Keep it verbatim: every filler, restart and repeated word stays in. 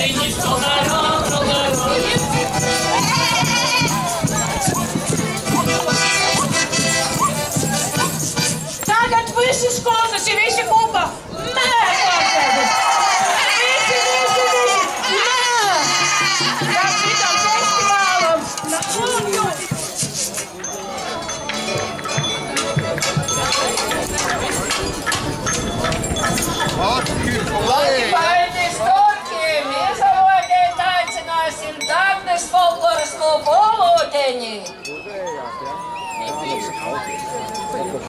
Tagad visi skoltas ir visi kopā. Nē, pārsēdus. Visi, visi, visi. Nē. Kā citam festivālam. Laki paēdīs turkiem, iesavojēt aicināsim Dagnes folkloras klubu Olūteņi.